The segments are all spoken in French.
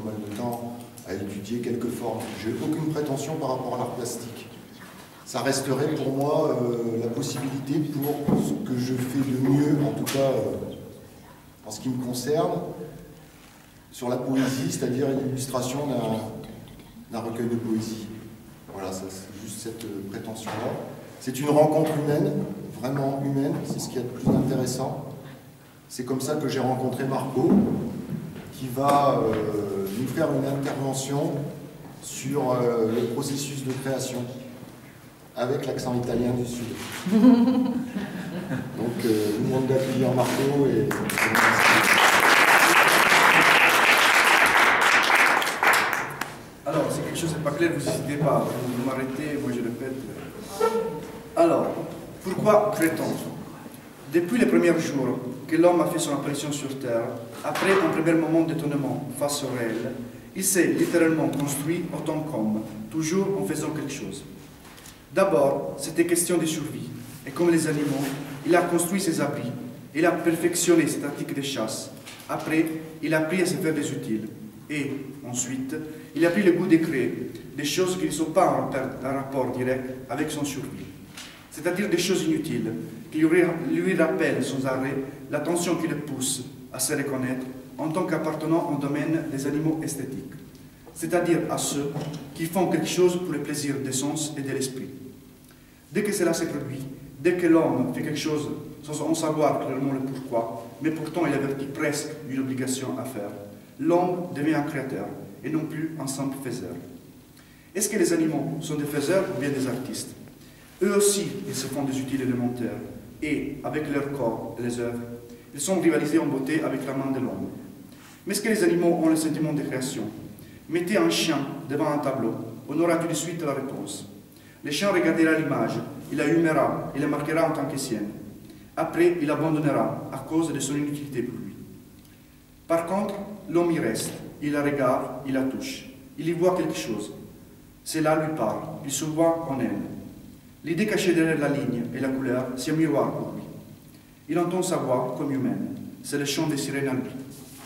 mal de temps à étudier quelques formes. Je n'ai aucune prétention par rapport à l'art plastique. Ça resterait pour moi la possibilité pour ce que je fais de mieux, en tout cas en ce qui me concerne, sur la poésie, c'est-à-dire l'illustration d'un recueil de poésie. Voilà, c'est juste cette prétention-là. C'est une rencontre humaine, vraiment humaine, c'est ce qu'il y a de plus intéressant. C'est comme ça que j'ai rencontré Marco, qui va nous faire une intervention sur le processus de création, avec l'accent italien du Sud. Donc, je vous demande d'accueillir Marco et... Alors, si quelque chose n'est pas clair, vous n'hésitez pas, vous m'arrêtez, moi je répète. Alors, pourquoi crée-t-on? Depuis les premiers jours que l'homme a fait son apparition sur Terre, après un premier moment d'étonnement face au réel, il s'est littéralement construit autant qu'homme, toujours en faisant quelque chose. D'abord, c'était question de survie, et comme les animaux, il a construit ses abris, il a perfectionné ses tactiques de chasse. Après, il a appris à se faire des utiles. Et ensuite, il a pris le goût de créer des choses qui ne sont pas en rapport direct avec son survie. C'est-à-dire des choses inutiles, qui lui rappellent sans arrêt l'attention qui le pousse à se reconnaître en tant qu'appartenant au domaine des animaux esthétiques. C'est-à-dire à ceux qui font quelque chose pour le plaisir des sens et de l'esprit. Dès que cela se produit, dès que l'homme fait quelque chose sans en savoir clairement le pourquoi, mais pourtant il avertit presque d'une obligation à faire, l'homme devient un créateur et non plus un simple faiseur. Est-ce que les animaux sont des faiseurs ou bien des artistes? Eux aussi, ils se font des utiles élémentaires et, avec leur corps et les œuvres, ils sont rivalisés en beauté avec la main de l'homme. Mais est-ce que les animaux ont le sentiment de création? Mettez un chien devant un tableau, on aura tout de suite la réponse. Le chien regardera l'image, il la humera et la marquera en tant que sienne. Après, il abandonnera à cause de son inutilité pour lui. Par contre, l'homme y reste, il la regarde, il la touche, il y voit quelque chose. Cela lui parle, il se voit en elle. L'idée cachée derrière la ligne et la couleur, c'est un miroir pour lui. Il entend sa voix comme humaine, c'est le chant des sirènes en lui.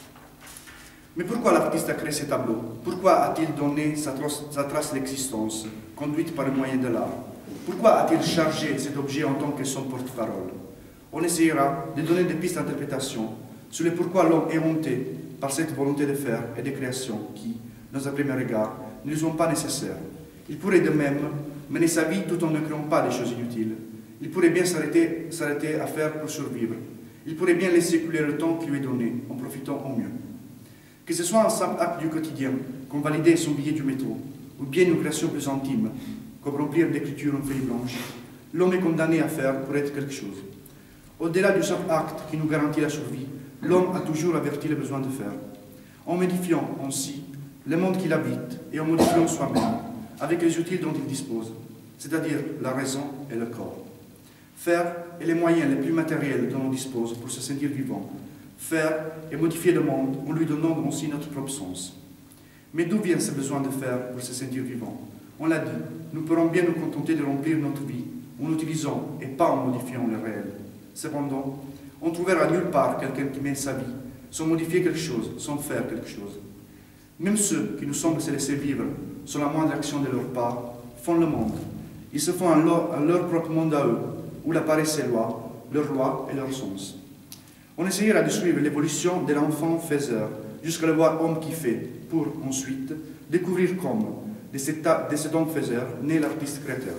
Mais pourquoi l'artiste a créé ces tableaux? Pourquoi a-t-il donné sa trace d'existence, conduite par le moyen de l'art? Pourquoi a-t-il chargé cet objet en tant que son porte-parole? On essayera de donner des pistes d'interprétation sur le pourquoi l'homme est monté par cette volonté de faire et de création qui, dans un premier regard, ne lui sont pas nécessaires. Il pourrait de même mener sa vie tout en ne créant pas des choses inutiles. Il pourrait bien s'arrêter à faire pour survivre. Il pourrait bien laisser couler le temps qui lui est donné, en profitant au mieux. Que ce soit un simple acte du quotidien, comme valider son billet du métro, ou bien une création plus intime, comme remplir d'écriture en feuille blanche, l'homme est condamné à faire pour être quelque chose. Au-delà du simple acte qui nous garantit la survie, l'homme a toujours averti le besoin de faire. En modifiant ainsi le monde qu'il habite et en modifiant soi-même, avec les outils dont il dispose, c'est-à-dire la raison et le corps. Faire est les moyens les plus matériels dont on dispose pour se sentir vivant. Faire et modifier le monde en lui donnant aussi notre propre sens. Mais d'où vient ce besoin de faire pour se sentir vivant? On l'a dit, nous pourrons bien nous contenter de remplir notre vie en utilisant et pas en modifiant le réel. Cependant, on trouvera nulle part quelqu'un qui mène sa vie sans modifier quelque chose, sans faire quelque chose. Même ceux qui nous semblent se laisser vivre sans la moindre action de leur part font le monde. Ils se font leur propre monde à eux, où apparaissent ses lois, leurs lois et leurs sens. On essayera de suivre l'évolution de l'enfant faiseur jusqu'à le voir homme qui fait, pour ensuite découvrir comment, de cet homme faiseur, naît l'artiste créateur.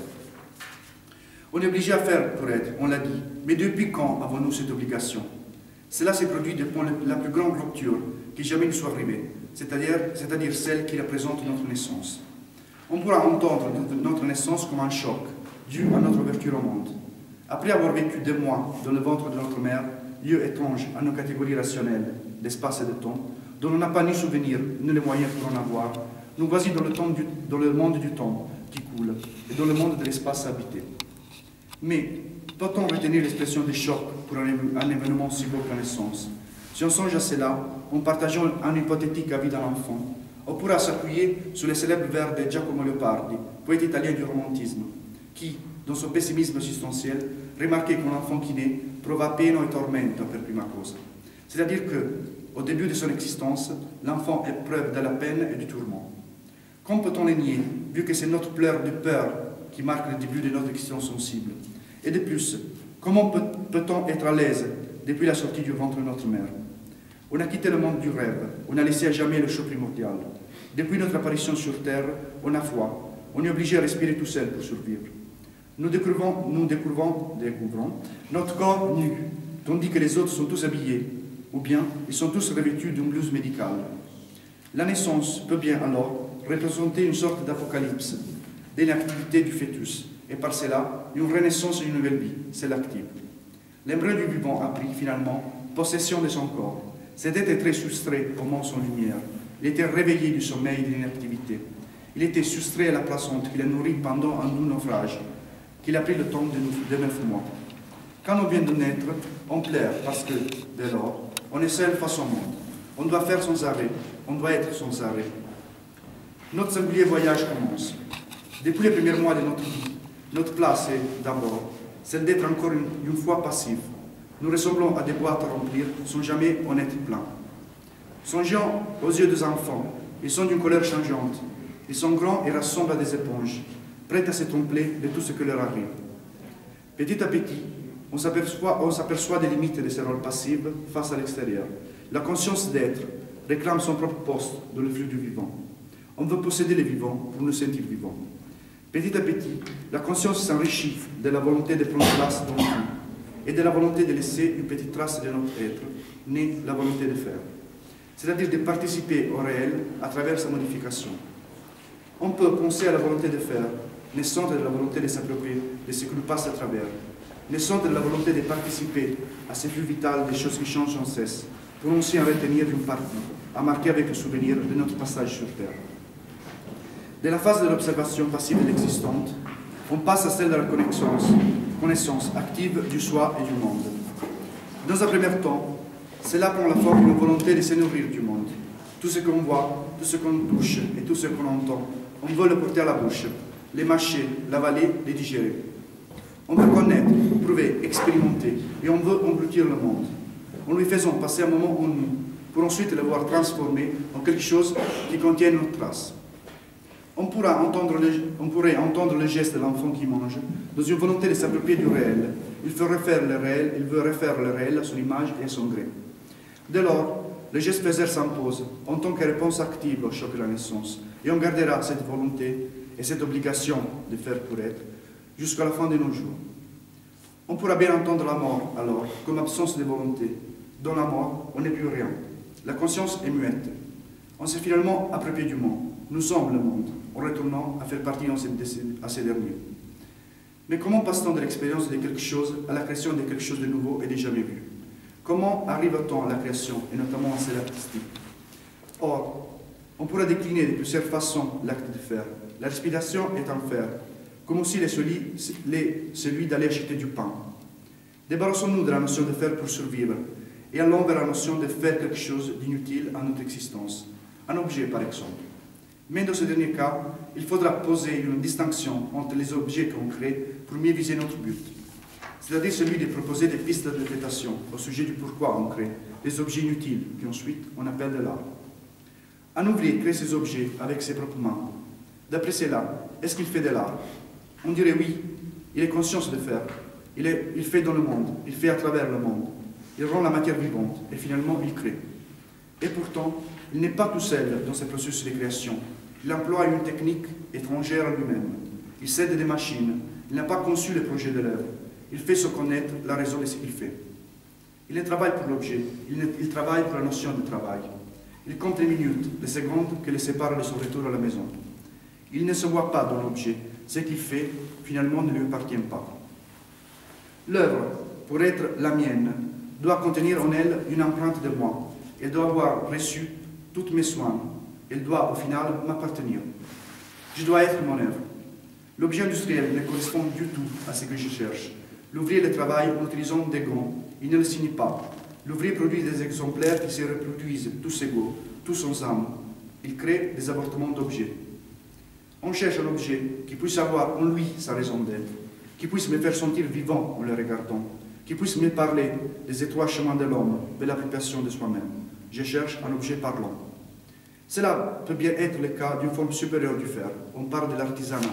On est obligé à faire pour être, on l'a dit, mais depuis quand avons-nous cette obligation? Cela s'est produit depuis la plus grande rupture qui jamais nous soit arrivée, c'est-à-dire celle qui représente notre naissance. On pourra entendre notre naissance comme un choc, dû à notre ouverture au monde. Après avoir vécu 2 mois dans le ventre de notre mère, lieu étrange à nos catégories rationnelles d'espace et de temps, dont on n'a pas ni souvenir, ni les moyens pour en avoir, nous voici dans le monde du temps qui coule, et dans le monde de l'espace habité. Mais, peut-on retenir l'expression de choc pour un événement si beau que la naissance? Si on songe à cela, en partageant un hypothétique avis d'un enfant, on pourra s'appuyer sur les célèbres vers de Giacomo Leopardi, poète italien du romantisme, qui, dans son pessimisme existentiel, remarquait qu'un enfant qui naît prova pena et tormento per prima cosa. C'est-à-dire que au début de son existence, l'enfant éprouve de la peine et du tourment. Comment peut-on les nier, vu que c'est notre pleur de peur qui marque le début de notre existence sensible? Et de plus, comment peut-on être à l'aise depuis la sortie du ventre de notre mère? On a quitté le monde du rêve, on a laissé à jamais le choc primordial. Depuis notre apparition sur Terre, on a froid, on est obligé à respirer tout seul pour survivre. Nous découvrons notre corps nu, tandis que les autres sont tous habillés, ou bien ils sont tous revêtus d'une blouse médicale. La naissance peut bien alors représenter une sorte d'apocalypse, d'inactivité du fœtus, et par cela, une renaissance et une nouvelle vie, c'est l'active. L'embryon du vivant a pris finalement possession de son corps. C'était très soustrait au monde sans lumière. Il était réveillé du sommeil et de l'inactivité. Il était soustrait à la placente qu'il a nourrie pendant un doux naufrage, qu'il a pris le temps de 9 mois. Quand on vient de naître, on pleure parce que, dès lors, on est seul face au monde. On doit faire sans arrêt, on doit être sans arrêt. Notre singulier voyage commence. Depuis les premiers mois de notre vie, notre place est d'abord celle d'être encore une fois passif. Nous ressemblons à des boîtes à remplir sans jamais en être plein. Songeons aux yeux des enfants, ils sont d'une couleur changeante. Ils sont grands et ressemblent à des éponges, prêts à se tromper de tout ce qui leur arrive. Petit à petit, on s'aperçoit des limites de ces rôles passifs face à l'extérieur. La conscience d'être réclame son propre poste dans le flux du vivant. On veut posséder les vivants pour nous sentir vivants. Petit à petit, la conscience s'enrichit de la volonté de prendre place dans le tout et de la volonté de laisser une petite trace de notre être, née la volonté de faire, c'est-à-dire de participer au réel à travers sa modification. On peut penser à la volonté de faire, naissante de la volonté de s'approprier de ce qui nous passe à travers, naissante de la volonté de participer à ce flux vital des choses qui changent sans cesse, pour aussi en retenir une partie, à marquer avec le souvenir de notre passage sur Terre. De la phase de l'observation passive de l'existante, on passe à celle de la connaissance active du soi et du monde. Dans un premier temps, cela prend la forme d'une volonté de se nourrir du monde. Tout ce qu'on voit, tout ce qu'on touche et tout ce qu'on entend, on veut le porter à la bouche, les mâcher, l'avaler, les digérer. On veut connaître, prouver, expérimenter, et on veut engloutir le monde. En lui faisant passer un moment en nous, pour ensuite le voir transformé en quelque chose qui contienne notre trace. On pourrait entendre le geste de l'enfant qui mange, dans une volonté de s'approprier du réel. Il veut refaire le réel à son image et à son gré. Dès lors, le geste faiseur s'impose en tant que réponse active au choc de la naissance, et on gardera cette volonté et cette obligation de faire pour être jusqu'à la fin de nos jours. On pourra bien entendre la mort, alors, comme absence de volonté. Dans la mort, on n'est plus rien. La conscience est muette. On s'est finalement approprié du monde. Nous sommes le monde, en retournant à faire partie à ces derniers. Mais comment passe-t-on de l'expérience de quelque chose à la création de quelque chose de nouveau et de jamais vu? Comment arrive-t-on à la création, et notamment à celle artistique? Or, on pourrait décliner de plusieurs façons l'acte de faire. La respiration est un faire, comme aussi celui d'aller acheter du pain. Débarrassons-nous de la notion de faire pour survivre, et allons vers la notion de faire quelque chose d'inutile à notre existence, un objet par exemple. Mais dans ce dernier cas, il faudra poser une distinction entre les objets qu'on crée pour mieux viser notre but, c'est-à-dire celui de proposer des pistes d'interprétation au sujet du pourquoi on crée des objets inutiles, qu'ensuite on appelle de l'art. Un ouvrier crée ses objets avec ses propres mains. D'après cela, est-ce qu'il fait de l'art? On dirait oui, il est conscient de faire. Il fait dans le monde, il fait à travers le monde. Il rend la matière vivante et finalement il crée. Et pourtant, il n'est pas tout seul dans ce processus de création. Il emploie une technique étrangère à lui-même. Il s'aide des machines. Il n'a pas conçu le projet de l'œuvre. Il fait se connaître la raison de ce qu'il fait. Il ne travaille pour l'objet. Il travaille pour la notion de travail. Il compte les minutes, les secondes que le séparent de son retour à la maison. Il ne se voit pas dans l'objet. Ce qu'il fait, finalement, ne lui appartient pas. L'œuvre, pour être la mienne, doit contenir en elle une empreinte de moi. Elle doit avoir reçu tous mes soins. Elle doit, au final, m'appartenir. Je dois être mon œuvre. L'objet industriel ne correspond du tout à ce que je cherche. L'ouvrier le travaille en utilisant des gants. Il ne le signe pas. L'ouvrier produit des exemplaires qui se reproduisent tous égaux, tous sans âme. Il crée des avortements d'objets. On cherche un objet qui puisse avoir en lui sa raison d'être, qui puisse me faire sentir vivant en le regardant, qui puisse me parler des étroits chemins de l'homme, de l'appropriation de soi-même. je cherche un objet parlant. Cela peut bien être le cas d'une forme supérieure du fer. On parle de l'artisanat.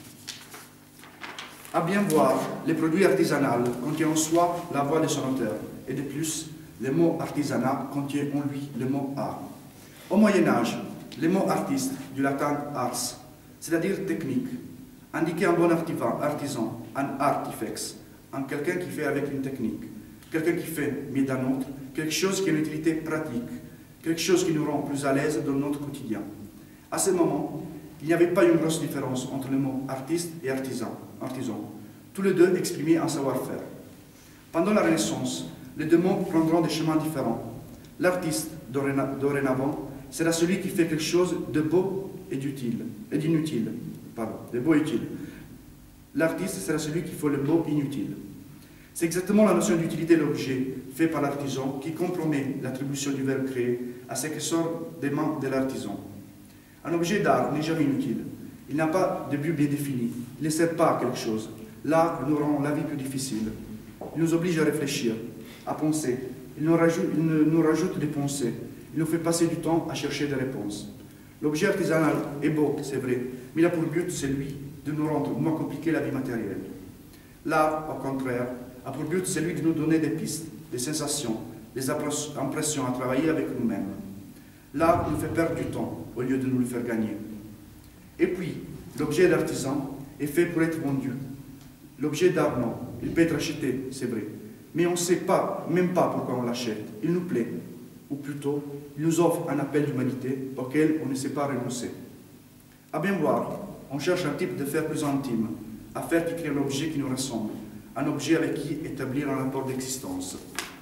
À bien voir, les produits artisanaux contiennent en soi la voix de son auteur. Et de plus, le mot artisanat contient en lui le mot art. Au Moyen-Âge, le mot artiste, du latin ars, c'est-à-dire technique, indiquait un bon artisan, un artifex, un quelqu'un qui fait avec une technique, quelqu'un qui fait mieux d'un autre, quelque chose qui a une utilité pratique, quelque chose qui nous rend plus à l'aise dans notre quotidien. À ce moment, il n'y avait pas une grosse différence entre le mot artiste et artisan. Tous les deux exprimaient un savoir-faire. Pendant la Renaissance, les deux mots prendront des chemins différents. L'artiste, dorénavant, sera celui qui fait quelque chose de beau et d'inutile. De beau et utile. L'artiste sera celui qui fait le beau inutile. C'est exactement la notion d'utilité de l'objet fait par l'artisan qui compromet l'attribution du verbe créé à ce qui sort des mains de l'artisan. Un objet d'art n'est jamais inutile. Il n'a pas de but bien défini. Il ne sert pas à quelque chose. L'art nous rend la vie plus difficile. Il nous oblige à réfléchir, à penser. Il nous rajoute des pensées. Il nous fait passer du temps à chercher des réponses. L'objet artisanal est beau, c'est vrai, mais il a pour but, c'est lui, de nous rendre moins compliqué la vie matérielle. L'art, au contraire, a pour but, c'est lui de nous donner des pistes, des sensations, des impressions à travailler avec nous-mêmes. L'art nous fait perdre du temps au lieu de nous le faire gagner. Et puis, l'objet d'artisan est fait pour être vendu. L'objet d'art, non. Il peut être acheté, c'est vrai. Mais on ne sait pas, même pas pourquoi on l'achète. Il nous plaît. Ou plutôt, il nous offre un appel d'humanité auquel on ne sait pas renoncer. À bien voir, on cherche un type de fer plus intime, à faire qui crée un objet qui nous ressemble, un objet avec qui établir un rapport d'existence.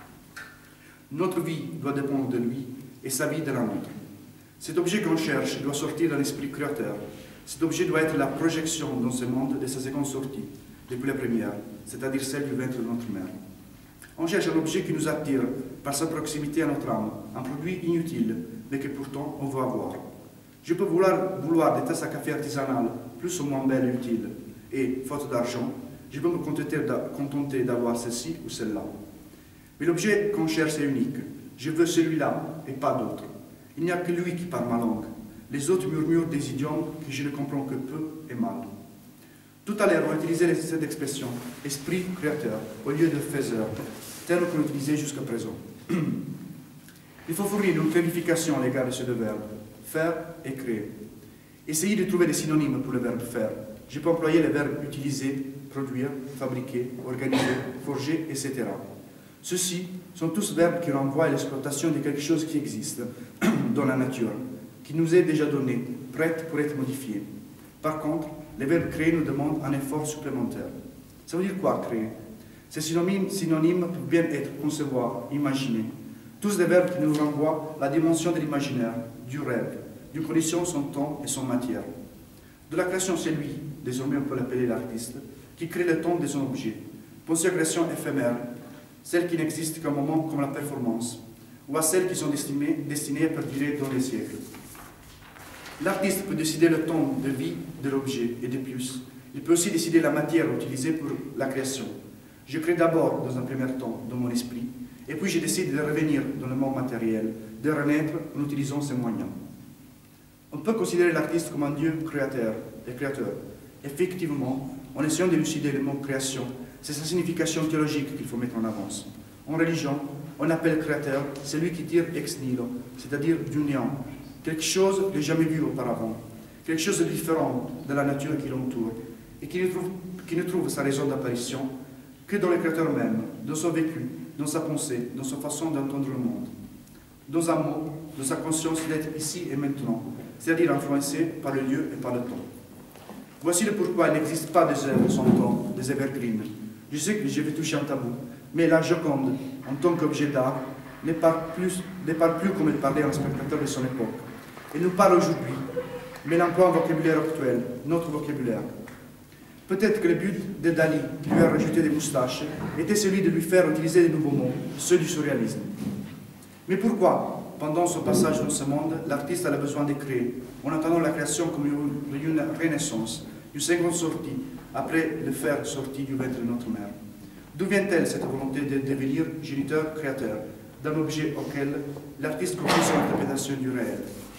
Notre vie doit dépendre de lui et sa vie de la nôtre. Cet objet qu'on cherche doit sortir d'un esprit créateur. Cet objet doit être la projection dans ce monde de sa seconde sortie, depuis la première, c'est-à-dire celle du ventre de notre mère. On cherche un objet qui nous attire par sa proximité à notre âme, un produit inutile, mais que pourtant on veut avoir. Je peux vouloir des tasses à café artisanales, plus ou moins belles et utiles, et, faute d'argent, je peux me contenter d'avoir celle-ci ou celle-là. Mais l'objet qu'on cherche est unique. Je veux celui-là et pas d'autre. Il n'y a que lui qui parle ma langue. Les autres murmurent des idiomes que je ne comprends que peu et mal. Tout à l'heure, on utilisait cette expression « esprit créateur » au lieu de « faiseur », terme qu'on utilisait jusqu'à présent. Il faut fournir une clarification à l'égard de ces deux verbes, faire et créer. Essayez de trouver des synonymes pour le verbe faire. Je peux employer les verbes utiliser, produire, fabriquer, organiser, forger, etc. Ceux-ci sont tous verbes qui renvoient à l'exploitation de quelque chose qui existe dans la nature, qui nous est déjà donné, prête pour être modifié. Par contre, les verbes créer nous demandent un effort supplémentaire. Ça veut dire quoi, créer? Ces synonymes peuvent bien être concevoir, imaginer. Tous des verbes qui nous renvoient à la dimension de l'imaginaire, du rêve, d'une condition, son temps et son matière. De la création, c'est lui, désormais on peut l'appeler l'artiste, qui crée le temps de son objet. Pensez aux créations éphémères, celles qui n'existent qu'un moment comme la performance, ou à celles qui sont destinées à perdurer dans les siècles. L'artiste peut décider le temps de vie de l'objet et de plus. Il peut aussi décider la matière utilisée pour la création. Je crée d'abord, dans un premier temps, dans mon esprit, et puis je décide de revenir dans le monde matériel, de renaître en utilisant ces moyens. On peut considérer l'artiste comme un dieu créateur et créateur. Effectivement, en essayant d'élucider le mot création, c'est sa signification théologique qu'il faut mettre en avance. En religion, on appelle créateur celui qui tire ex nihilo, c'est-à-dire du néant, quelque chose de jamais vu auparavant, quelque chose de différent de la nature qui l'entoure, et qui ne trouve sa raison d'apparition que dans le créateur même, dans son vécu, dans sa pensée, dans sa façon d'entendre le monde. Dans un mot, dans sa conscience d'être ici et maintenant, c'est-à-dire influencé par le lieu et par le temps. Voici le pourquoi il n'existe pas des œuvres sans temps, des evergreens. Je sais que je vais toucher un tabou, mais la Joconde, en tant qu'objet d'art, ne parle plus comme elle parlait à un spectateur de son époque. Elle nous parle aujourd'hui, mais elle emploie un vocabulaire actuel, notre vocabulaire. Peut-être que le but de Dali, qui lui a rajouté des moustaches, était celui de lui faire utiliser de nouveaux mots, ceux du surréalisme. Mais pourquoi, pendant son passage dans ce monde, l'artiste a le besoin de créer, en attendant la création comme une renaissance, une seconde sortie, après le fer sorti du ventre de notre mère? D'où vient-elle cette volonté de devenir géniteur-créateur? d'un objet auquel l'artiste confie son interprétation du réel.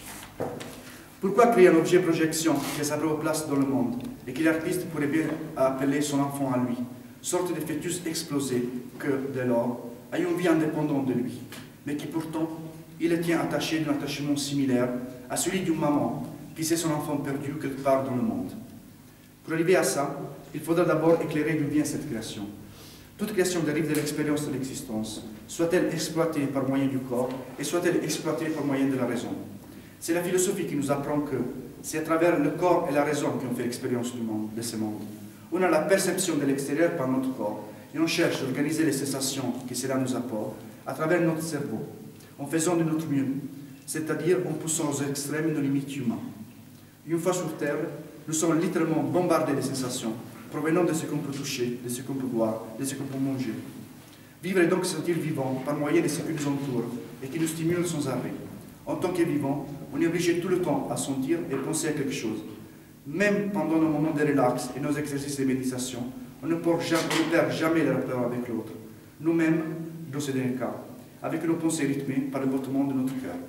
Pourquoi créer un objet projection qui a sa propre place dans le monde et que l'artiste pourrait bien appeler son enfant à lui, sorte de fœtus explosé que, dès lors, a une vie indépendante de lui, mais qui pourtant, il le tient attaché d'un attachement similaire à celui d'une maman qui sait son enfant perdu quelque part dans le monde. Pour arriver à ça, il faudra d'abord éclairer d'où vient cette création. Toute création dérive de l'expérience de l'existence, soit-elle exploitée par moyen du corps et soit-elle exploitée par moyen de la raison. C'est la philosophie qui nous apprend que c'est à travers le corps et la raison qu'on fait l'expérience du monde, de ce monde. On a la perception de l'extérieur par notre corps et on cherche à organiser les sensations que cela nous apporte à travers notre cerveau, en faisant de notre mieux, c'est-à-dire en poussant aux extrêmes nos limites humaines. Une fois sur Terre, nous sommes littéralement bombardés de sensations provenant de ce qu'on peut toucher, de ce qu'on peut voir, de ce qu'on peut manger. Vivre est donc se sentir vivant par moyen de ce qui nous entoure et qui nous stimule sans arrêt. En tant que vivant, on est obligé tout le temps à sentir et penser à quelque chose. Même pendant nos moments de relax et nos exercices de méditation, on ne perd jamais le rapport avec l'autre. Nous-mêmes, dans ce dernier cas, avec nos pensées rythmées par le battement de notre cœur.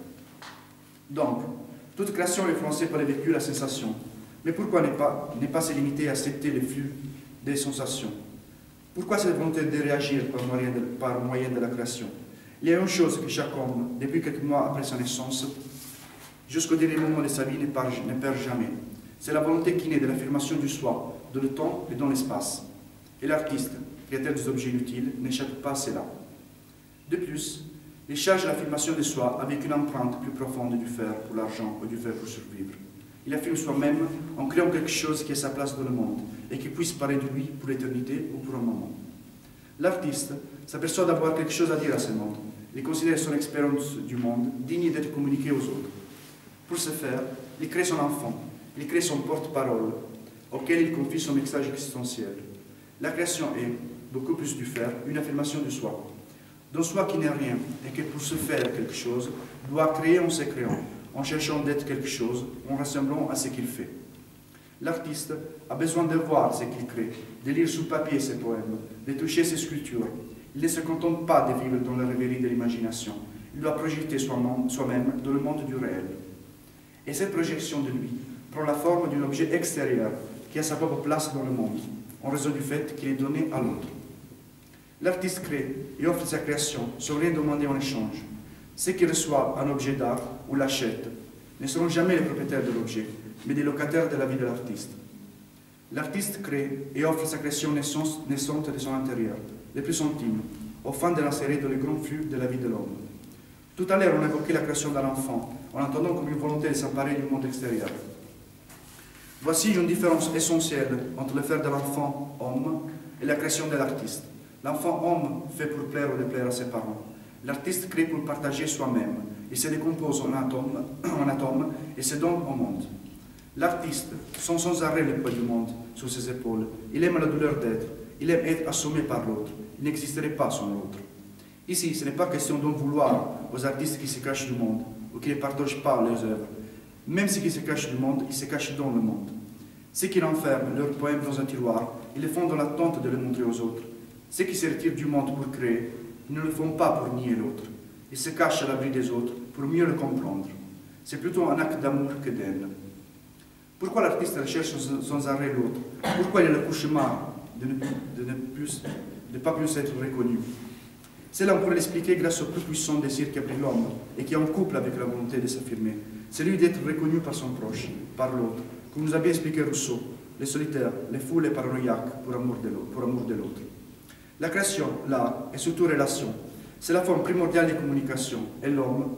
Donc, toute création est influencée par le vécu, la sensation. Mais pourquoi ne pas se limiter à accepter le flux des sensations? Pourquoi cette volonté de réagir par moyen de la création? Il y a une chose que chaque homme, depuis quelques mois après sa naissance, jusqu'au dernier moment de sa vie, ne perd jamais. C'est la volonté qui naît de l'affirmation du soi, dans le temps et dans l'espace. Et l'artiste, créateur des objets inutiles, n'échappe pas à cela. De plus, il charge l'affirmation de soi avec une empreinte plus profonde du faire pour l'argent ou du faire pour survivre. Il affirme soi-même en créant quelque chose qui a sa place dans le monde et qui puisse parler de lui pour l'éternité ou pour un moment. L'artiste s'aperçoit d'avoir quelque chose à dire à ce monde. Il considère son expérience du monde digne d'être communiquée aux autres. Pour ce faire, il crée son enfant, il crée son porte-parole, auquel il confie son message existentiel. La création est, beaucoup plus du faire, une affirmation de soi. D'un soi qui n'est rien et que pour se faire quelque chose, doit créer en se créant, en cherchant d'être quelque chose, en ressemblant à ce qu'il fait. L'artiste a besoin de voir ce qu'il crée, de lire sur papier ses poèmes, de toucher ses sculptures. Il ne se contente pas de vivre dans la rêverie de l'imagination. Il doit projeter soi-même dans le monde du réel. Et cette projection de lui prend la forme d'un objet extérieur qui a sa propre place dans le monde, en raison du fait qu'il est donné à l'autre. L'artiste crée et offre sa création sans rien demander en échange. Ceux qui reçoivent un objet d'art ou l'achètent ne seront jamais les propriétaires de l'objet, mais des locataires de la vie de l'artiste. L'artiste crée et offre sa création naissante de son intérieur, les plus intimes, au fin de l'insérer dans le grand flux de la vie de l'homme. Tout à l'heure, on a évoqué la création d'un enfant, en entendant comme une volonté de s'emparer du monde extérieur. Voici une différence essentielle entre le faire de l'enfant homme et la création de l'artiste. L'enfant homme fait pour plaire ou déplaire à ses parents. L'artiste crée pour partager soi-même. Il se décompose en atomes et se donne au monde. L'artiste sent sans arrêt le poids du monde sur ses épaules. Il aime la douleur d'être. Il aime être assommé par l'autre. Il n'existerait pas sans l'autre. Ici, ce n'est pas question d'en vouloir aux artistes qui se cachent du monde ou qui ne partagent pas leurs œuvres. Même ceux qui se cachent du monde, ils se cachent dans le monde. Ceux qui renferment leurs poèmes dans un tiroir, ils le font dans l'attente de le montrer aux autres. Ceux qui se retirent du monde pour créer, ils ne le font pas pour nier l'autre. Ils se cachent à l'abri des autres pour mieux le comprendre. C'est plutôt un acte d'amour que d'aide. Pourquoi l'artiste recherche sans arrêt l'autre? Pourquoi il a le cauchemar de ne pas plus être reconnu? Cela, on pourrait l'expliquer grâce au plus puissant désir qu'a pris l'homme et qui est en couple avec la volonté de s'affirmer. Celui d'être reconnu par son proche, par l'autre, comme nous a bien expliqué Rousseau, les solitaires, les fous, les paranoïaques, pour amour de l'autre. La création, l'art, et surtout relation, c'est la forme primordiale de communication de l'homme.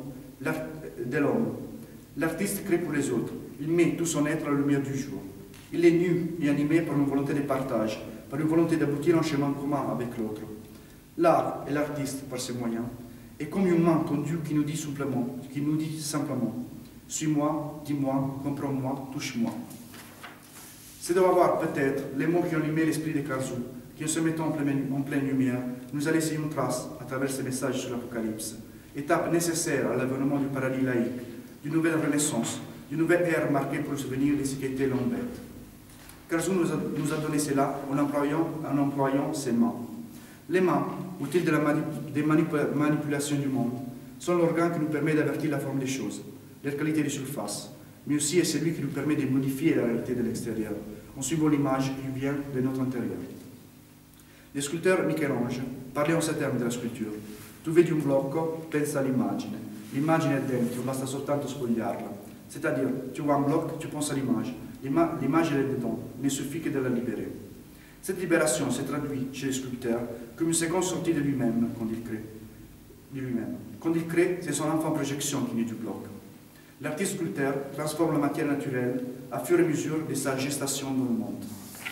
L'artiste crée pour les autres. Il met tout son être à la lumière du jour. Il est nu et animé par une volonté de partage, par une volonté d'aboutir à un chemin commun avec l'autre. L'art et l'artiste, par ses moyens, est comme une main tendue qui nous dit simplement « Suis-moi, dis-moi, comprends-moi, touche-moi ». C'est de avoir peut-être les mots qui ont animé l'esprit de Carzou, qui en se mettant en pleine lumière, nous a laissé une trace à travers ces messages sur l'Apocalypse, étape nécessaire à l'avènement du paradis laïque, d'une nouvelle renaissance, d'une nouvelle ère marquée pour le souvenir de ce qui était l'homme bête. Carzou nous a donné cela en employant ses mains. Les mains ou-t-il des manipulations du monde, sont l'organe qui nous permet d'avertir la forme des choses, leur qualité de surface, mais aussi est celui qui nous permet de modifier la réalité de l'extérieur, en suivant l'image qui vient de notre intérieur. Le sculpteur Michel-Ange parlait en ces termes della scultura. Tu vedi un blocco, pensa all'immagine. L'immagine è dentro, basta soltanto spogliarla. C'est-à-dire, tu vois un bloc, tu penses à l'image. L'image elle est dedans, il ne suffit que de la libérer. Cette libération se traduit chez le sculpteur comme une seconde sortie de lui-même quand il crée. Quand il crée, c'est son enfant projection qui naît du bloc. L'artiste sculpteur transforme la matière naturelle à fur et à mesure de sa gestation dans le monde.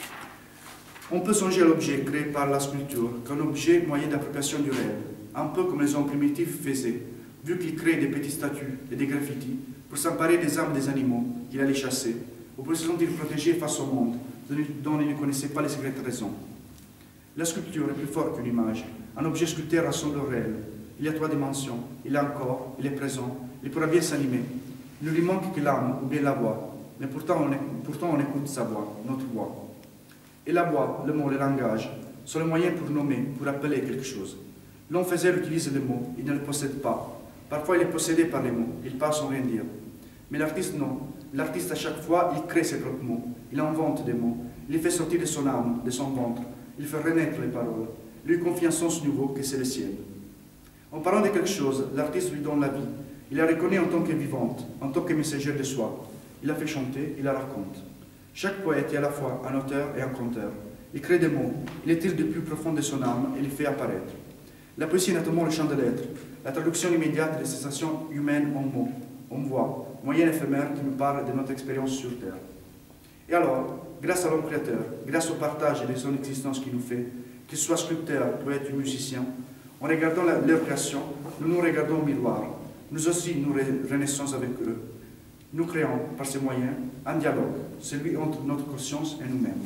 On peut songer à l'objet créé par la sculpture comme objet moyen d'appropriation du réel, un peu comme les hommes primitifs faisaient, vu qu'ils créaient des petites statues et des graffitis pour s'emparer des âmes des animaux qu'il allait chasser, ou pour se sentir protégés face au monde dont ils ne connaissaient pas les secrètes raisons. La sculpture est plus forte qu'une image. Un objet sculpté rassemble le réel. Il y a 3 dimensions, il a un corps, il est présent, il pourra bien s'animer. Il ne lui manque que l'âme ou bien la voix, mais pourtant on écoute sa voix, notre voix. Et la voix, le mot, le langage sont les moyens pour nommer, pour appeler quelque chose. L'homme faisait utilise les mots, il ne les possède pas. Parfois il est possédé par les mots, il parle sans rien dire. Mais l'artiste non. L'artiste à chaque fois, il crée ses propres mots, il invente des mots, il les fait sortir de son âme, de son ventre, il fait renaître les paroles, lui confie un sens nouveau que c'est le ciel. En parlant de quelque chose, l'artiste lui donne la vie. Il la reconnaît en tant que vivante, en tant que messagère de soi. Il la fait chanter, il la raconte. Chaque poète est à la fois un auteur et un conteur. Il crée des mots, il les tire du plus profond de son âme et les fait apparaître. La poésie est notamment le chant de l'être, la traduction immédiate des sensations humaines en mots, en voix, moyen éphémère qui nous parle de notre expérience sur Terre. Et alors, grâce à l'homme créateur, grâce au partage de son existence qui nous fait, qu'il soit sculpteur, poète ou musicien, en regardant leur création, nous nous regardons au miroir. Nous aussi, nous renaissons avec eux. Nous créons, par ces moyens, un dialogue, celui entre notre conscience et nous-mêmes.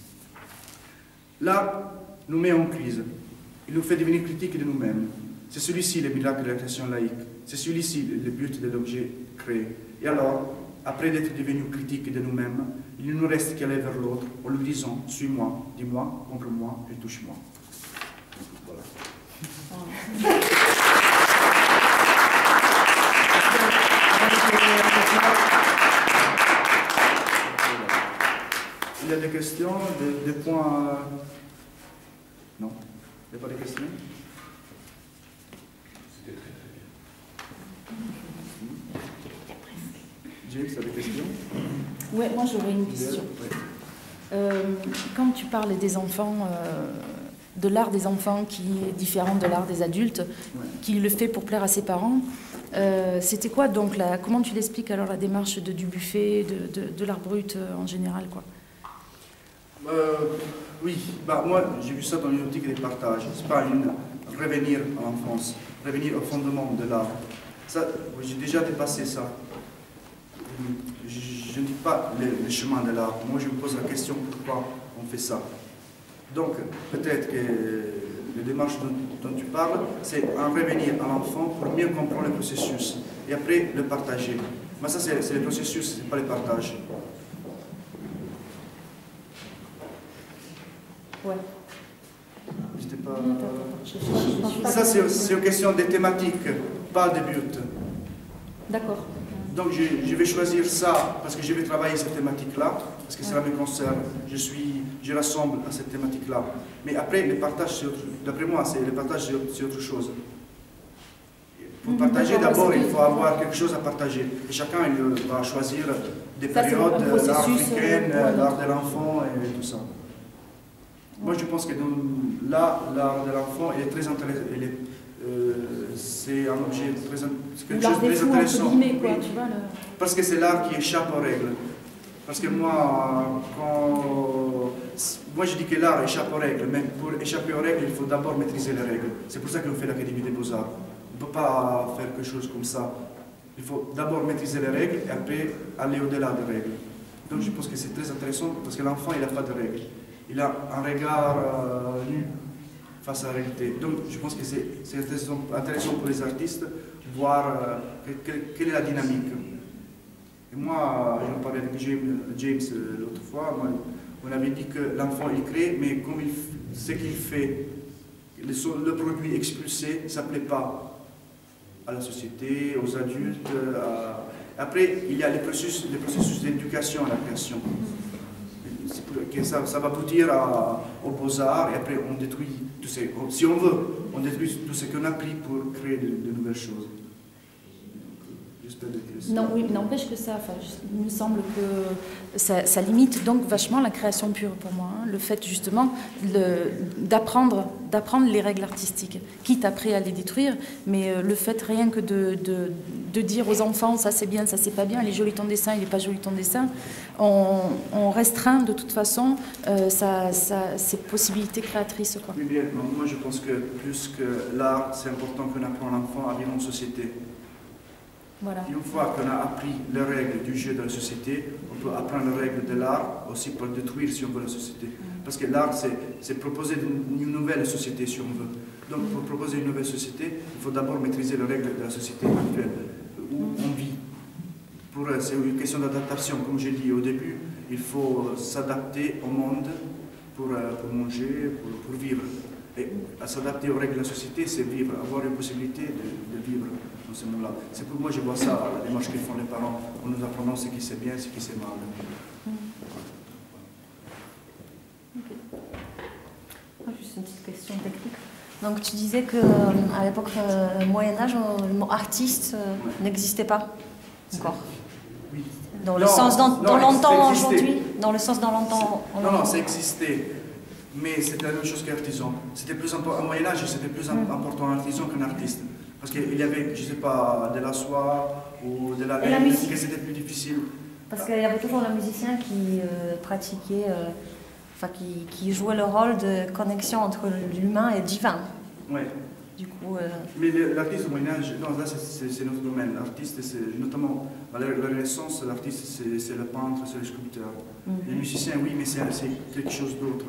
L'art nous met en crise. Il nous fait devenir critiques de nous-mêmes. C'est celui-ci le miracle de la création laïque. C'est celui-ci le but de l'objet créé. Et alors, après d'être devenus critiques de nous-mêmes, il ne nous reste qu'à aller vers l'autre en lui disant « Suis-moi, dis-moi, comprends-moi et touche-moi ». Voilà. Il y a des questions, des points... Non, il n'y a pas de questions. C'était très bien. James, tu as des questions? Oui, moi j'aurais une question. Quand tu parles des enfants, de l'art des enfants qui est différent de l'art des adultes, qui le fait pour plaire à ses parents, c'était quoi donc comment tu l'expliques alors la démarche de Dubuffet, de l'art brut en général quoi? Oui, moi j'ai vu ça dans une optique de partage. C'est pas revenir à l'enfance, revenir au fondement de l'art. J'ai déjà dépassé ça. Je ne dis pas le chemin de l'art. Moi je me pose la question pourquoi on fait ça. Donc peut-être que la démarche dont tu parles, c'est en revenir à l'enfant pour mieux comprendre le processus et après le partager. Mais ça c'est le processus, c'est pas le partage. Ouais. Ça, c'est une question des thématiques, pas des buts. D'accord. Donc, je vais choisir ça parce que je vais travailler cette thématique-là, parce que cela me concerne. Je rassemble à cette thématique-là. Mais après, le partage, d'après moi, le partage, c'est autre chose. Pour partager, d'abord, il faut avoir quelque chose à partager. Et chacun il va choisir des périodes, l'art africain, l'art de l'enfant et tout ça. Moi, je pense que là, l'art de l'enfant est très intéressant. C'est un objet quelque chose de très intéressant. Quoi, tu vois, parce que c'est l'art qui échappe aux règles. Parce que moi, je dis que l'art échappe aux règles, mais pour échapper aux règles, il faut d'abord maîtriser les règles. C'est pour ça qu'on fait l'Académie des Beaux-Arts. On ne peut pas faire quelque chose comme ça. Il faut d'abord maîtriser les règles et après aller au-delà des règles. Donc je pense que c'est très intéressant parce que l'enfant, il n'a pas de règles. Il a un regard nu face à la réalité. Donc je pense que c'est intéressant pour les artistes de voir quelle est la dynamique. Et moi, j'en parlais avec James l'autre fois, on avait dit que l'enfant il crée, mais comme ce qu'il fait, le produit expulsé, ça ne plaît pas à la société, aux adultes. Après, il y a les processus d'éducation à la création. Ça va aboutir aux beaux-arts et après on détruit tout ce, si on veut, on détruit tout ce qu'on a appris pour créer de nouvelles choses. Non, oui, n'empêche que ça, il me semble que ça limite donc vachement la création pure pour moi. Hein. Le fait justement d'apprendre les règles artistiques, quitte après à les détruire, mais le fait rien que de dire aux enfants ça c'est bien, ça c'est pas bien, il est joli ton dessin, il est pas joli ton dessin, on restreint de toute façon ces possibilités créatrices. Quoi. Oui, bien, moi je pense que plus que l'art, c'est important qu'on apprend l'enfant à vivre en société. Voilà. Une fois qu'on a appris les règles du jeu de la société, on peut apprendre les règles de l'art aussi pour détruire si on veut la société. Parce que l'art, c'est proposer une nouvelle société si on veut. Donc pour proposer une nouvelle société, il faut d'abord maîtriser les règles de la société actuelle où on vit. C'est une question d'adaptation, comme j'ai dit au début, il faut s'adapter au monde pour manger, pour vivre. Et à s'adapter aux règles de la société, c'est vivre, avoir une possibilité de vivre dans ce monde-là. C'est pour moi, je vois ça, la démarche que font les parents, en nous apprenant ce qui c'est bien, ce qui c'est mal. Okay. Juste une petite question technique. Donc tu disais qu'à l'époque Moyen-Âge, le mot artiste n'existait pas encore. Oui. Dans le sens dont l'entend aujourd'hui. Dans le sens dont l'entend. Non, ça existait. Mais c'était la même chose qu'artisan. C'était plus important, au Moyen-Âge, c'était plus important un artisan qu'un artiste. Parce qu'il y avait, je ne sais pas, de la soie ou de la laine, que c'était plus difficile. Parce qu'il y avait toujours le musicien qui pratiquait, qui jouait le rôle de connexion entre l'humain et le divin. Oui. Du coup, mais l'artiste au Moyen-Âge, non, là c'est notre domaine. L'artiste, c'est notamment à la Renaissance, l'artiste c'est le peintre, c'est le sculpteur. Les musiciens, oui, mais c'est quelque chose d'autre.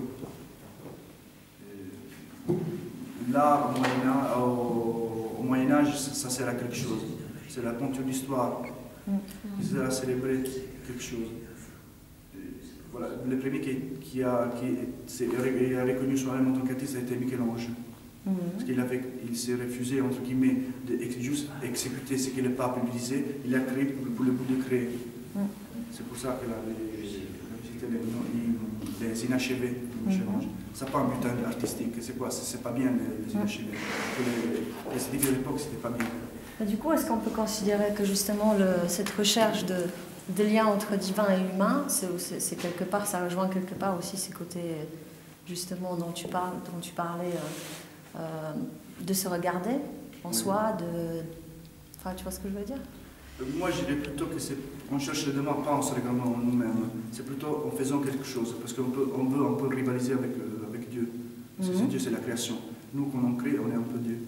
L'art au Moyen-Âge, ça sert à quelque chose. C'est la peinture d'histoire. C'est à célébrer quelque chose. Voilà, le premier qui a reconnu soi-même en tant qu'artiste a été Michel-Ange. Parce qu'il s'est refusé, entre guillemets, de juste exécuter ce que le pape lui disait. Il a créé pour le but de créer. C'est pour ça qu'il a les inachevés de Michel-Ange. Ça n'a pas un but artistique, c'est quoi? C'est pas bien les inachevés. Les édifices de l'époque, c'était pas bien. Du coup, est-ce qu'on peut considérer que justement cette recherche de lien entre divin et humain, c'est quelque part, ça rejoint quelque part aussi ces côtés justement dont tu parlais, de se regarder en soi, enfin, tu vois ce que je veux dire? Moi, je dirais plutôt que on cherche le demande pas en se regardant en nous-mêmes, c'est plutôt en faisant quelque chose, parce qu'on peut rivaliser avec Dieu. Parce que Dieu, c'est la création. Nous, quand on crée, on est un peu Dieu.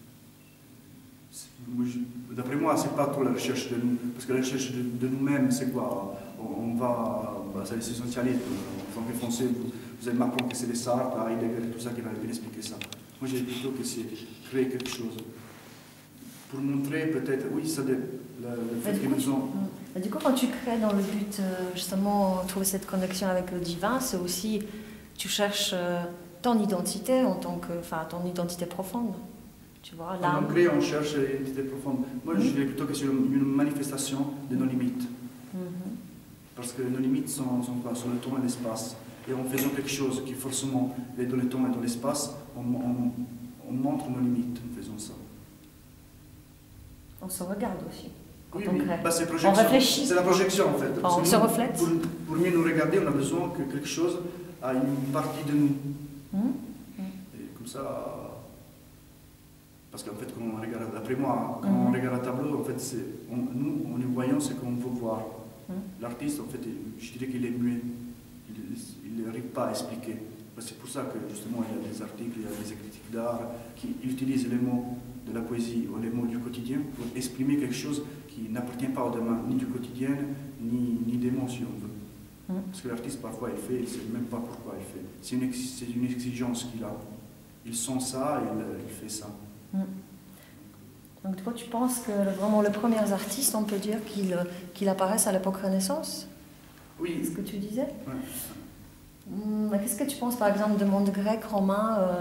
D'après moi, c'est pas trop la recherche de nous, parce que la recherche de nous-mêmes, c'est quoi? C'est l'essentialisme. En tant que français, vous allez m'apprendre que c'est les Sartres, Heidegger et tout ça qui va bien expliquer ça. Moi, je dirais plutôt que c'est créer quelque chose. Pour montrer peut-être, oui, ça le fait que nous ont... Du coup, quand tu crées dans le but, justement, trouver cette connexion avec le divin, c'est aussi, tu cherches ton identité ton identité profonde. Tu vois, quand on crée, on cherche l'identité profonde. Moi, je dirais plutôt que c'est une manifestation de nos limites. Parce que nos limites sont quoi? Sont le temps et l'espace. Et en faisant quelque chose qui forcément est dans le temps et dans l'espace, on montre nos limites en faisant ça. On se regarde aussi. Oui, c'est on réfléchit. C'est la projection en fait. On se reflète. Pour mieux nous regarder, on a besoin que quelque chose ait une partie de nous. Et comme ça... Parce qu'en fait, quand on regarde, d'après moi, quand on regarde un tableau, en fait, nous, en y voyant ce qu'on veut voir. L'artiste, en fait, je dirais qu'il est muet. Il n'arrive pas à expliquer. C'est pour ça que, justement, il y a des articles, il y a des critiques d'art qui utilisent les mots de la poésie ou les mots du quotidien pour exprimer quelque chose qui n'appartient pas au domaine ni du quotidien, ni des mots, si on veut. Parce que l'artiste, parfois, il fait, il ne sait même pas pourquoi il fait. C'est une exigence qu'il a. Il sent ça et il fait ça. Donc toi, tu penses que vraiment les premiers artistes, on peut dire qu'ils apparaissent à l'époque Renaissance? Oui. C'est ce que tu disais? Ouais. Qu'est-ce que tu penses, par exemple, de monde grec, romain?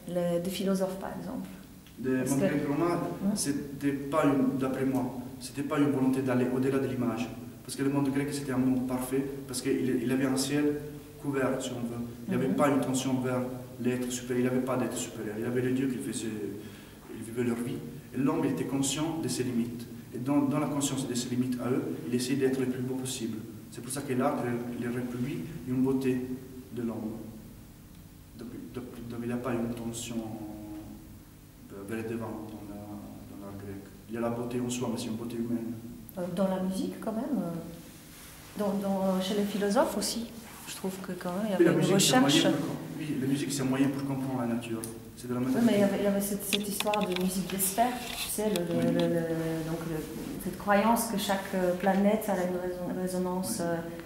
des philosophes, par exemple. Des mondes grecs romains, c'était pas d'après moi, c'était pas une volonté d'aller au-delà de l'image. Parce que le monde grec, c'était un monde parfait, parce qu'il avait un ciel couvert, si on veut. Il n'y avait pas une tension vers l'être supérieur, il n'y avait pas d'être supérieur. Il y avait les dieux qui vivaient leur vie. Et l'homme était conscient de ses limites. Et dans la conscience de ses limites à eux, il essayait d'être le plus beau possible. C'est pour ça que l'art, il reproduit une beauté de l'homme. Donc il n'y a pas une tension vers le devant dans l'art grec. Il y a la beauté en soi, mais c'est une beauté humaine. Dans la musique, quand même, chez les philosophes aussi, je trouve que quand même, il y avait une recherche. Oui, la musique, c'est un moyen pour comprendre la nature. C'est de la mathématique. Oui, mais il y avait cette histoire de musique d'Esper, tu sais, cette croyance que chaque planète a une résonance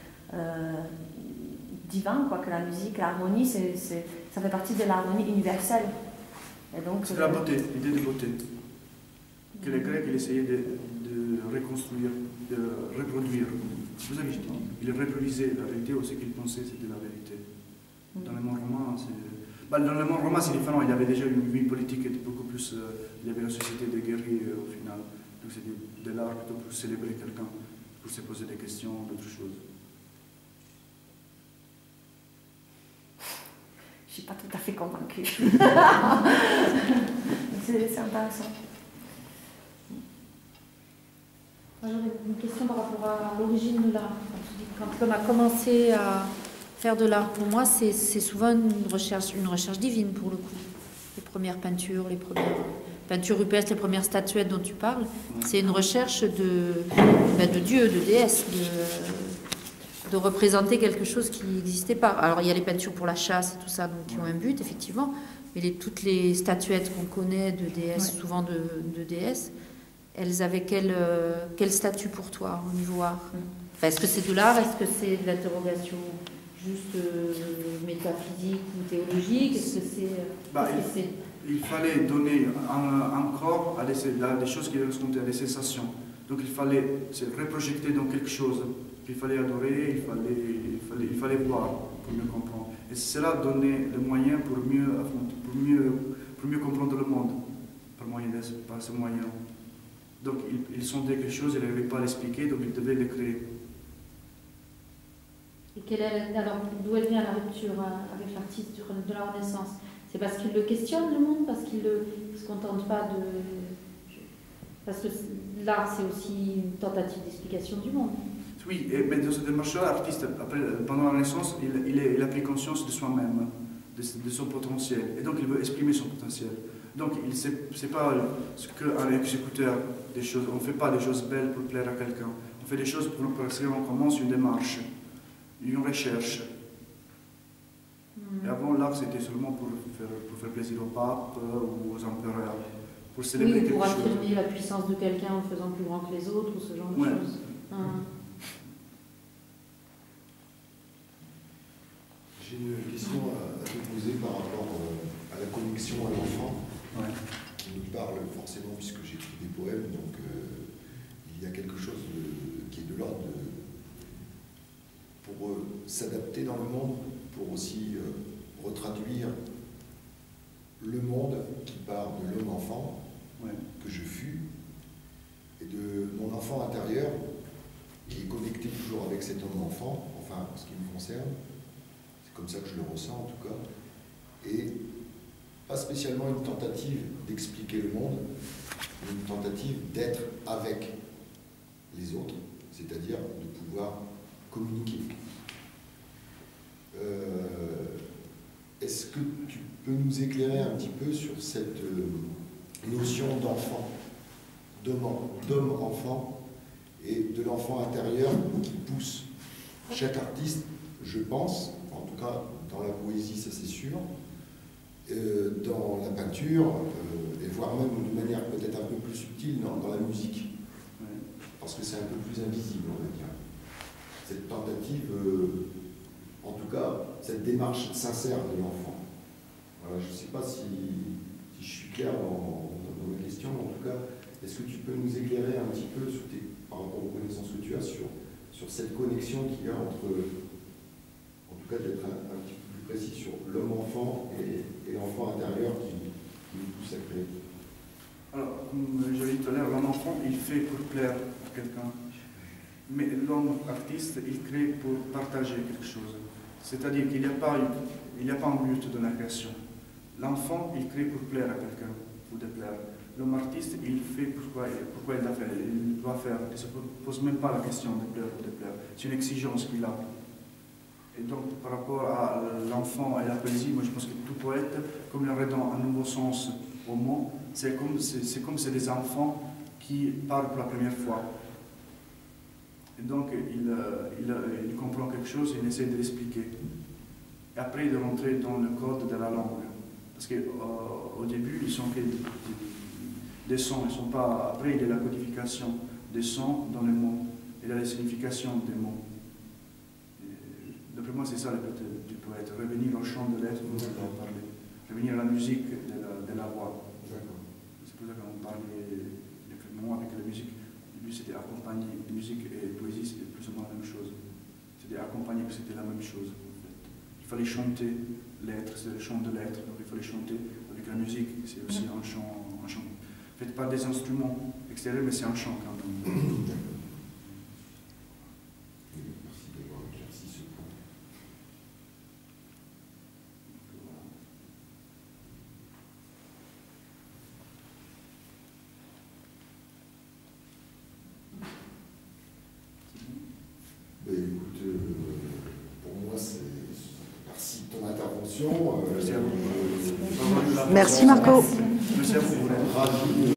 divine, quoi, que la musique, l'harmonie, ça fait partie de l'harmonie universelle. C'est la beauté, l'idée de beauté. Que les Grecs, ils essayaient de reconstruire, de reproduire. Vous avez dit, ils reproduisaient la vérité ou ce qu'ils pensaient c'était la vérité. Dans le monde romain, dans le monde romain, c'est différent. Il y avait déjà une vie politique qui était beaucoup plus. Il y avait une société de guerriers au final. Donc c'était de l'art plutôt pour célébrer quelqu'un, pour se poser des questions, d'autres choses. Je ne suis pas tout à fait convaincue. C'est intéressant. J'aurais une question par rapport à l'origine de l'art. Quand l'homme a commencé à faire de l'art, pour moi, c'est souvent une recherche divine, pour le coup. Les premières peintures, les premières peintures rupestres, les premières statuettes dont tu parles, c'est une recherche de Dieu, de déesse, de représenter quelque chose qui n'existait pas. Alors, il y a les peintures pour la chasse et tout ça, donc, qui ont un but, effectivement, mais toutes les statuettes qu'on connaît de déesses, souvent de déesses, elles avaient quel statut pour toi au niveau art? Enfin, est-ce que c'est de l'art? Est-ce que c'est de l'interrogation juste métaphysique ou théologique? Est-ce que c'est... Il fallait donner un corps à des choses qui correspondaient à des sensations. Donc il fallait se reprojeter dans quelque chose qu'il fallait adorer, il fallait voir pour mieux comprendre. Et cela donnait le moyen pour mieux comprendre le monde par ce moyen. Donc ils sondaient quelque chose, ils n'arrivaient pas à l'expliquer, donc ils devaient le créer. Et alors, d'où elle vient la rupture avec l'artiste de la Renaissance? C'est parce qu'il le questionne, le monde, parce qu'il ne se contente pas de... Parce que l'art, c'est aussi une tentative d'explication du monde. Oui, mais dans cette démarche-là, l'artiste, pendant la Renaissance, il a pris conscience de soi-même, de son potentiel, et donc il veut exprimer son potentiel. Donc, ce n'est pas ce qu'un exécuteur des choses. On ne fait pas des choses belles pour plaire à quelqu'un. On fait des choses parce qu'on commence une démarche, une recherche. Et avant, l'art, c'était seulement pour faire plaisir au pape ou aux empereurs, pour célébrer quelque chose. Pour affirmer la puissance de quelqu'un en faisant plus grand que les autres, ou ce genre de choses. J'ai une question à te poser par rapport à la connexion à l'enfant, qui nous parle forcément puisque j'écris des poèmes, donc il y a quelque chose qui est de l'ordre pour s'adapter dans le monde, pour aussi retraduire le monde qui part de l'homme enfant que je fus et de mon enfant intérieur qui est connecté toujours avec cet homme enfant, enfin en ce qui me concerne. C'est comme ça que je le ressens en tout cas, et pas spécialement une tentative d'expliquer le monde, mais une tentative d'être avec les autres, c'est-à-dire de pouvoir communiquer. Est-ce que tu peux nous éclairer un petit peu sur cette notion d'enfant, d'homme-enfant, et de l'enfant intérieur qui pousse chaque artiste, je pense, en tout cas dans la poésie, ça c'est sûr, dans la peinture, et voire même de manière peut-être un peu plus subtile dans la musique, parce que c'est un peu plus invisible, on va dire. Cette tentative, en tout cas, cette démarche sincère de l'enfant. Voilà, je ne sais pas si je suis clair dans mes questions, mais en tout cas, est-ce que tu peux nous éclairer un petit peu par rapport aux connaissances que tu as sur cette connexion qu'il y a entre, en tout cas, d'être un petit peu plus précis sur l'homme-enfant et l'enfant intérieur qui nous pousse à créer. Alors, comme je l'ai dit tout à l'heure, l'homme-enfant, il fait pour plaire à quelqu'un. Mais l'homme artiste, il crée pour partager quelque chose. C'est-à-dire qu'il n'y a pas un but dans la création. L'enfant, il crée pour plaire à quelqu'un, pour déplaire. L'homme artiste, il fait pourquoi il l'a fait. Il doit faire. Il ne se pose même pas la question de plaire ou de déplaire. C'est une exigence qu'il a. Et donc, par rapport à l'enfant et la poésie, moi je pense que tout poète, comme il aurait dans un nouveau sens au mot, c'est comme c'est des enfants qui parlent pour la première fois. Et donc, il comprend quelque chose et il essaie de l'expliquer. Et après, de rentrer dans le code de la langue. Parce qu'au début, ils sont que des sons. Ils sont pas... Après, il y a la codification des sons dans les mots. Il y a la signification des mots. D'après moi, c'est ça le but du poète. Revenir au chant de l'être dont on a parlé. Revenir à la musique de la voix. C'est pour ça qu'on parlait moi avec la musique. Au début, c'était accompagner. Musique et poésie, c'était plus ou moins la même chose. C'était accompagner, c'était la même chose. En fait. Il fallait chanter l'être, c'est le chant de l'être. Donc il fallait chanter avec la musique. C'est aussi un chant. Fait pas des instruments extérieurs, mais c'est un chant quand même. Merci d'avoir éclairci ce point. Ben, écoute, pour moi, merci de ton intervention. Merci à vous. Merci Marco. Merci à vous.